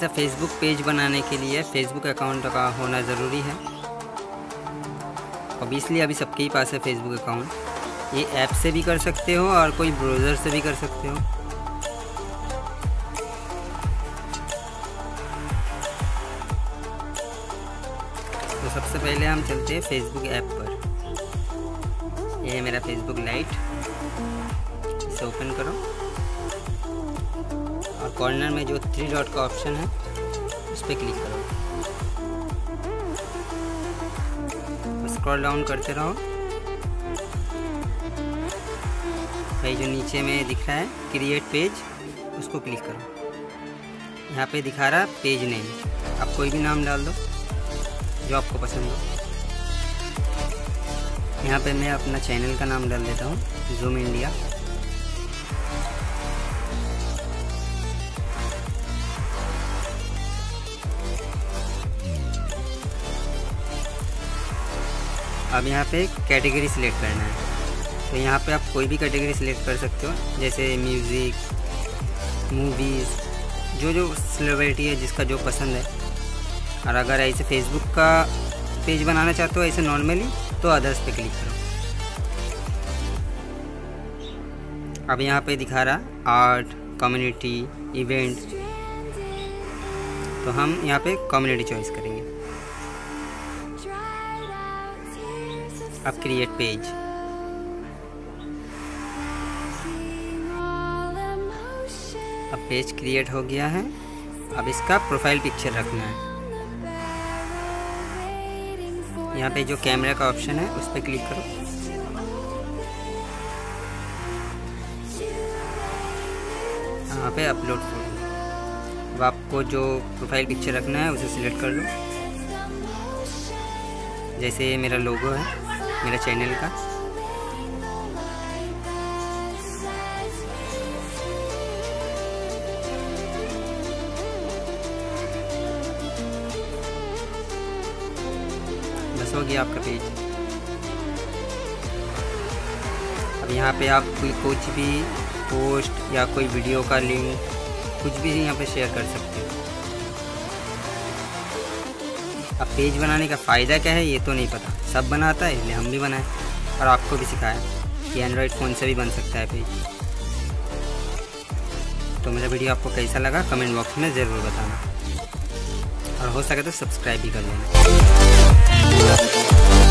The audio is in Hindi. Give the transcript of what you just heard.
फेसबुक पेज बनाने के लिए फेसबुक अकाउंट का होना ज़रूरी है। ऑब्वियसली अभी सबके ही पास है फेसबुक अकाउंट। ये ऐप से भी कर सकते हो और कोई ब्राउज़र से भी कर सकते हो। तो सबसे पहले हम चलते हैं फेसबुक ऐप पर। ये है मेरा फेसबुक लाइट, इसे ओपन करो और कॉर्नर में जो 3 डॉट का ऑप्शन है उस पर क्लिक करो। स्क्रॉल डाउन करते रहो। भाई जो नीचे में दिख रहा है क्रिएट पेज, उसको क्लिक करो। यहाँ पे दिखा रहा है पेज नेम, आप कोई भी नाम डाल दो जो आपको पसंद हो। यहाँ पे मैं अपना चैनल का नाम डाल देता हूँ, जूम इंडिया। अब यहाँ पे कैटेगरी सिलेक्ट करना है। तो यहाँ पे आप कोई भी कैटेगरी सिलेक्ट कर सकते हो, जैसे म्यूज़िक, मूवीज़, जो सेलिब्रिटी है जिसका जो पसंद है। और अगर ऐसे फेसबुक का पेज बनाना चाहते हो ऐसे नॉर्मली, तो अदर्स पे क्लिक करो। अब यहाँ पे दिखा रहा आर्ट, कम्युनिटी, इवेंट, तो हम यहाँ पे कम्युनिटी चॉइस करेंगे। अब क्रिएट पेज, अब पेज क्रिएट हो गया है। अब इसका प्रोफाइल पिक्चर रखना है। यहाँ पे जो कैमरा का ऑप्शन है उस पर क्लिक करो। यहाँ पे अपलोड फोटो। अब आपको जो प्रोफाइल पिक्चर रखना है उसे सिलेक्ट कर लो। जैसे मेरा लोगो है मेरा चैनल का। बस हो गया आपका पेज। अब यहाँ पे आप कुछ भी पोस्ट या कोई वीडियो का लिंक कुछ भी यहाँ पे शेयर कर सकते हो। अब पेज बनाने का फ़ायदा क्या है ये तो नहीं पता, सब बनाता है इसलिए हम भी बनाए और आपको भी सिखाया कि एंड्रॉयड फ़ोन से भी बन सकता है पेज। तो मेरा वीडियो आपको कैसा लगा कमेंट बॉक्स में ज़रूर बताना, और हो सके तो सब्सक्राइब भी कर लेना।